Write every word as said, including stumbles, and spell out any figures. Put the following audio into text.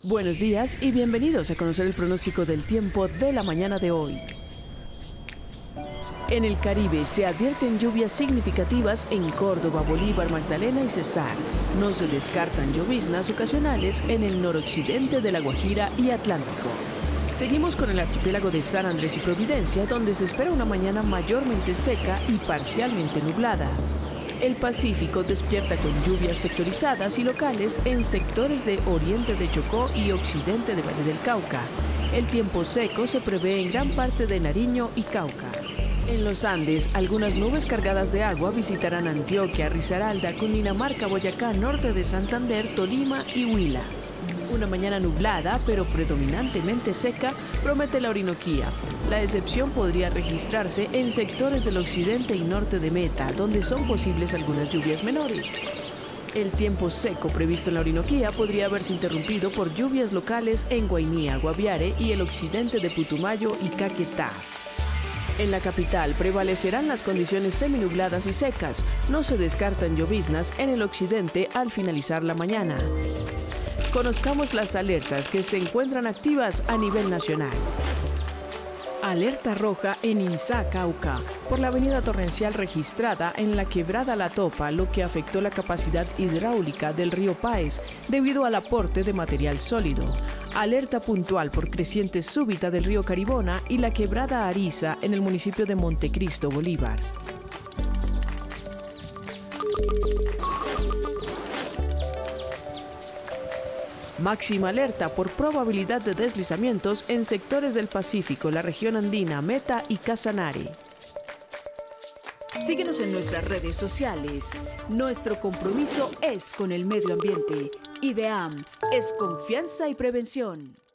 Buenos días y bienvenidos a conocer el pronóstico del tiempo de la mañana de hoy. En el Caribe se advierten lluvias significativas en Córdoba, Bolívar, Magdalena y Cesar. No se descartan lloviznas ocasionales en el noroccidente de La Guajira y Atlántico. Seguimos con el archipiélago de San Andrés y Providencia, donde se espera una mañana mayormente seca y parcialmente nublada. El Pacífico despierta con lluvias sectorizadas y locales en sectores de oriente de Chocó y occidente de Valle del Cauca. El tiempo seco se prevé en gran parte de Nariño y Cauca. En los Andes, algunas nubes cargadas de agua visitarán Antioquia, Risaralda, Cundinamarca, Boyacá, norte de Santander, Tolima y Huila. Una mañana nublada, pero predominantemente seca, promete la Orinoquía. La excepción podría registrarse en sectores del occidente y norte de Meta, donde son posibles algunas lluvias menores. El tiempo seco previsto en la Orinoquía podría verse interrumpido por lluvias locales en Guainía, Guaviare y el occidente de Putumayo y Caquetá. En la capital prevalecerán las condiciones seminubladas y secas. No se descartan lloviznas en el occidente al finalizar la mañana. Conozcamos las alertas que se encuentran activas a nivel nacional. Alerta roja en Insá, Cauca, por la avenida torrencial registrada en la quebrada La Topa, lo que afectó la capacidad hidráulica del río Páez debido al aporte de material sólido. Alerta puntual por creciente súbita del río Caribona y la quebrada Ariza en el municipio de Montecristo, Bolívar. Máxima alerta por probabilidad de deslizamientos en sectores del Pacífico, la región andina, Meta y Casanare. Síguenos en nuestras redes sociales. Nuestro compromiso es con el medio ambiente. IDEAM es confianza y prevención.